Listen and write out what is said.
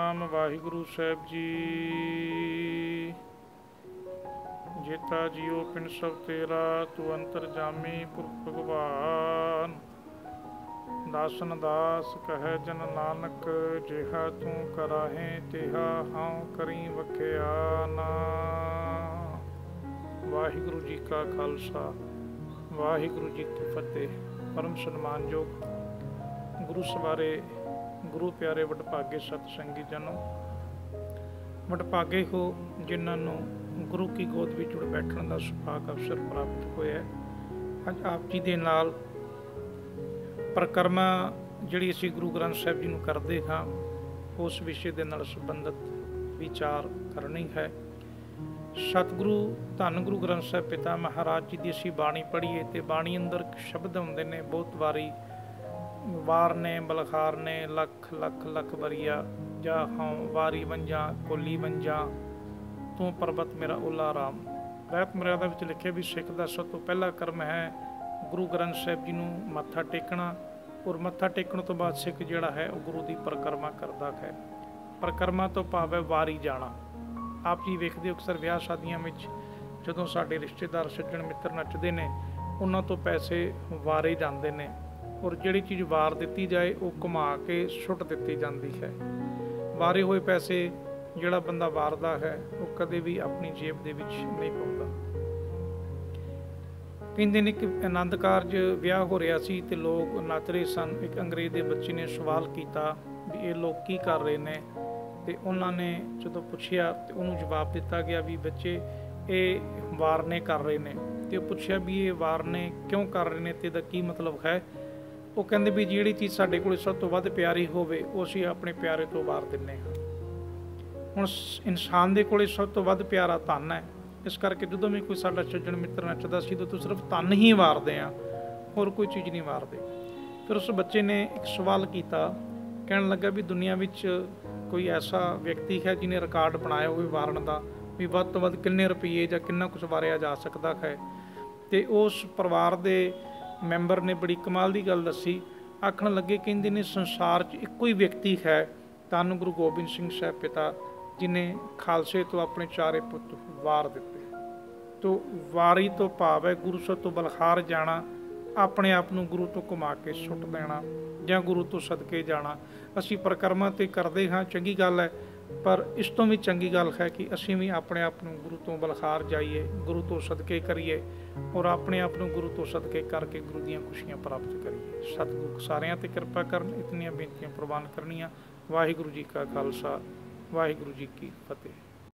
Satnam Waheguru Sahib ji. ਜੇਤਾ JIO ਪਿੰਡ ਸਭ ਤੇਰਾ, ਤੂੰ ਅੰਤਰ ਜਾਮੀ ਪੁਰਖ ਭਗਵਾਨ। ਦਾਸਨ ਦਾਸ ਕਹੈ ਜਨ ਨਾਨਕ, ਜਿਹਾ ਤੂੰ ਕਰਾਹੇ ਤਿਹਾ ਹਉ ਕਰੀ ਵਖਿਆਨਾ। ਵਾਹਿਗੁਰੂ ਜੀ ਕਾ ਖਾਲਸਾ, ਵਾਹਿਗੁਰੂ ਜੀ ਕੀ ਫਤਿਹ। ਪਰਮ ਸਨਮਾਨਯੋਗ ਗੁਰੂ ਸਵਾਰੇ, ਗੁਰੂ ਪਿਆਰੇ ਵਡਭਾਗੇ ਸਤ ਸੰਗੀ ਜਨੋ, ਵਡਭਾਗੇ ਹੋ ਜਿਨ੍ਹਾਂ ਨੂੰ ਗੁਰੂ ਕੀ ਗੋਦ ਵਿੱਚ ਜੁੜ ਬੈਠਣ ਦਾ ਸੁਭਾਗ ਅਵਸਰ ਪ੍ਰਾਪਤ ਹੋਇਆ। ਅੱਜ ਆਪ ਜੀ ਦੇ ਨਾਲ ਪਰਿਕਰਮਾ ਜਿਹੜੀ ਅਸੀਂ ਗੁਰੂ ਗ੍ਰੰਥ ਸਾਹਿਬ ਜੀ ਨੂੰ ਕਰਦੇ ਹਾਂ, ਉਸ ਵਿਸ਼ੇ ਦੇ ਨਾਲ ਸੰਬੰਧਿਤ ਵਿਚਾਰ ਕਰਨੀ ਹੈ। ਸਤਿਗੁਰੂ ਧੰਨ ਗੁਰੂ ਗ੍ਰੰਥ ਸਾਹਿਬ ਪਿਤਾ ਮਹਾਰਾਜ ਜੀ ਦੀ ਅਸੀਂ ਬਾਣੀ ਪੜ੍ਹੀਏ ਤੇ ਬਾਣੀ ਅੰਦਰ ਸ਼ਬਦ ਹੁੰਦੇ ਨੇ ਬਹੁਤ ਵਾਰੀ, ਵਾਰ ਨੇ ਬਲਖਾਰ ਨੇ ਲੱਖ ਲੱਖ ਲੱਖ ਵਰੀਆ, ਜਾ ਹਉ ਵਾਰੀ ਵੰਜਾ ਕੋਲੀ ਵੰਜਾ, ਤੂੰ ਪਰਬਤ ਮੇਰਾ ਓਲਾ ਰਾਮ। ਰਹਿਤ ਮਰਿਆਦਾ ਵਿੱਚ ਲਿਖਿਆ ਵੀ ਸਿੱਖ ਦਾ ਸਭ ਤੋਂ ਪਹਿਲਾ ਕਰਮ ਹੈ ਗੁਰੂ ਗ੍ਰੰਥ ਸਾਹਿਬ ਜੀ ਨੂੰ ਮੱਥਾ ਟੇਕਣਾ, ਔਰ ਮੱਥਾ ਟੇਕਣ ਤੋਂ ਬਾਅਦ ਸਿੱਖ ਜਿਹੜਾ ਹੈ ਉਹ ਗੁਰੂ ਦੀ ਪਰਿਕਰਮਾ ਕਰਦਾ ਹੈ। ਪਰਿਕਰਮਾ ਤੋਂ ਭਾਵ ਹੈ ਵਾਰੀ ਜਾਣਾ। ਆਪ ਜੀ ਵੇਖਦੇ ਹੋ ਅਕਸਰ ਵਿਆਹ ਸ਼ਾਦੀਆਂ ਵਿੱਚ ਜਦੋਂ ਸਾਡੇ ਰਿਸ਼ਤੇਦਾਰ ਸੱਜਣ ਮਿੱਤਰ ਨੱਚਦੇ ਨੇ, ਉਹਨਾਂ ਤੋਂ ਪੈਸੇ ਵਾਰੇ ਜਾਂਦੇ ਨੇ, ਔਰ ਜਿਹੜੀ ਚੀਜ਼ ਵਾਰ ਦਿੱਤੀ ਜਾਏ ਉਹ ਘੁਮਾ ਕੇ ਸੁੱਟ ਦਿੱਤੀ ਜਾਂਦੀ ਹੈ। ਵਾਰੇ ਹੋਏ ਪੈਸੇ ਜਿਹੜਾ ਬੰਦਾ ਵਾਰਦਾ ਹੈ ਉਹ ਕਦੇ ਵੀ ਆਪਣੀ ਜੇਬ ਦੇ ਵਿੱਚ ਨਹੀਂ ਪਾਉਂਦਾ। ਕਹਿੰਦੇ ਨੇ ਕਿ ਆਨੰਦ ਕਾਰਜ ਵਿਆਹ ਹੋ ਰਿਹਾ ਸੀ ਤੇ ਲੋਕ ਨੱਚ ਰਹੇ ਸਨ। ਇੱਕ ਅੰਗਰੇਜ਼ ਦੇ ਬੱਚੇ ਨੇ ਸਵਾਲ ਕੀਤਾ ਵੀ ਇਹ ਲੋਕ ਕੀ ਕਰ ਰਹੇ ਨੇ, ਤੇ ਉਹਨਾਂ ਨੇ ਜਦੋਂ ਪੁੱਛਿਆ ਤੇ ਉਹਨੂੰ ਜਵਾਬ ਦਿੱਤਾ ਗਿਆ ਵੀ ਬੱਚੇ ਇਹ ਵਾਰਨੇ ਕਰ ਰਹੇ ਨੇ। ਤੇ ਉਹ ਪੁੱਛਿਆ ਵੀ ਇਹ ਵਾਰਨੇ ਕਿਉਂ ਕਰ ਰਹੇ ਨੇ ਤੇ ਇਹਦਾ ਕੀ ਮਤਲਬ ਹੈ। ਉਹ ਕਹਿੰਦੇ ਵੀ ਜਿਹੜੀ ਚੀਜ਼ ਸਾਡੇ ਕੋਲ ਸਭ ਤੋਂ ਵੱਧ ਪਿਆਰੀ ਹੋਵੇ ਉਹ ਅਸੀਂ ਆਪਣੇ ਪਿਆਰੇ ਤੋਂ ਵਾਰ ਦਿੰਦੇ ਹਾਂ। ਹੁਣ ਇਨਸਾਨ ਦੇ ਕੋਲ ਸਭ ਤੋਂ ਵੱਧ ਪਿਆਰਾ ਧਨ ਹੈ, ਇਸ ਕਰਕੇ ਜਦੋਂ ਵੀ ਕੋਈ ਸਾਡਾ ਸੱਜਣ ਮਿੱਤਰ ਨੱਚਦਾ ਸੀ ਤਾਂ ਸਿਰਫ ਧਨ ਹੀ ਵਾਰਦੇ ਹਾਂ, ਹੋਰ ਕੋਈ ਚੀਜ਼ ਨਹੀਂ ਵਾਰਦੇ। ਫਿਰ ਉਸ ਬੱਚੇ ਨੇ ਇੱਕ ਸਵਾਲ ਕੀਤਾ, ਕਹਿਣ ਲੱਗਾ ਵੀ ਦੁਨੀਆ ਵਿੱਚ ਕੋਈ ਐਸਾ ਵਿਅਕਤੀ ਹੈ ਜਿਹਨੇ ਰਿਕਾਰਡ ਬਣਾਇਆ ਹੋਵੇ ਵਾਰਨ ਦਾ, ਵੀ ਵੱਧ ਤੋਂ ਵੱਧ ਕਿੰਨੇ ਰੁਪਈਏ ਜਾਂ ਕਿੰਨਾ ਕੁਛ ਵਾਰਿਆ ਜਾ ਸਕਦਾ ਹੈ। ਤੇ ਉਸ ਪਰਿਵਾਰ ਦੇ ਮੈਂਬਰ ਨੇ ਬੜੀ ਕਮਾਲ ਦੀ ਗੱਲ ਦੱਸੀ। ਆਖਣ ਲੱਗੇ, ਕਹਿੰਦੇ ਨੇ ਸੰਸਾਰ 'ਚ ਇੱਕੋ ਹੀ ਵਿਅਕਤੀ ਹੈ, ਧੰਨ ਗੁਰੂ ਗੋਬਿੰਦ ਸਿੰਘ ਸਾਹਿਬ ਪਿਤਾ, ਜਿਹਨੇ ਖਾਲਸੇ ਤੋਂ ਆਪਣੇ ਚਾਰੇ ਪੁੱਤ ਵਾਰ ਦਿੱਤੇ। ਤੋ ਵਾਰੀ ਤੋਂ ਭਾਵ ਹੈ ਗੁਰੂ ਸਾਹਿਬ ਤੋਂ ਬਲਖਾਰ ਜਾਣਾ, ਆਪਣੇ ਆਪ ਨੂੰ ਗੁਰੂ ਤੋਂ ਘੁਮਾ ਕੇ ਸੁੱਟ ਦੇਣਾ ਜਾਂ ਗੁਰੂ ਤੋਂ ਸਦਕੇ ਜਾਣਾ। ਅਸੀਂ ਪਰਿਕਰਮਾ ਤੇ ਕਰਦੇ ਹਾਂ, ਚੰਗੀ ਗੱਲ ਹੈ, ਪਰ ਇਸ ਤੋਂ ਵੀ ਚੰਗੀ ਗੱਲ ਹੈ ਕਿ ਅਸੀਂ ਵੀ ਆਪਣੇ ਆਪ ਨੂੰ ਗੁਰੂ ਤੋਂ ਬਲਖਾਰ ਜਾਈਏ, ਗੁਰੂ ਤੋਂ ਸਦਕੇ ਕਰੀਏ, ਔਰ ਆਪਣੇ ਆਪ ਨੂੰ ਗੁਰੂ ਤੋਂ ਸਦਕੇ ਕਰਕੇ ਗੁਰੂ ਦੀਆਂ ਖੁਸ਼ੀਆਂ ਪ੍ਰਾਪਤ ਕਰੀਏ। ਸਤਿਗੁਰੂ ਸਾਰਿਆਂ 'ਤੇ ਕਿਰਪਾ ਕਰਨ। ਇਤਨੀਆਂ ਬੇਨਤੀਆਂ ਪ੍ਰਵਾਨ ਕਰਨੀਆਂ। ਵਾਹਿਗੁਰੂ ਜੀ ਕਾ ਖਾਲਸਾ, ਵਾਹਿਗੁਰੂ ਜੀ ਕੀ ਫਤਿਹ।